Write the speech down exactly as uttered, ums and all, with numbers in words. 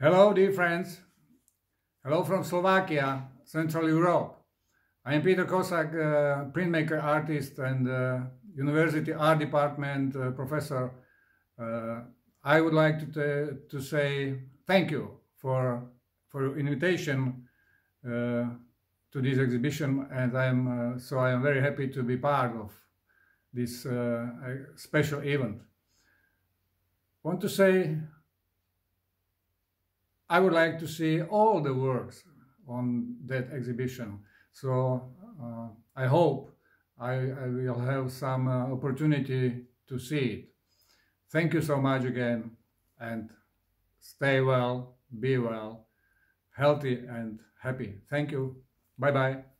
Hello, dear friends. Hello from Slovakia, Central Europe. I am Peter Kosak, uh, printmaker artist and uh, University Art Department uh, professor. Uh, I would like to, to say thank you for, for your invitation uh, to this exhibition, and I am uh, so I am very happy to be part of this uh, special event. I want to say I would like to see all the works on that exhibition. So uh, I hope I, I will have some uh, opportunity to see it. Thank you so much again, and stay well, be well, healthy and happy. Thank you. Bye-bye.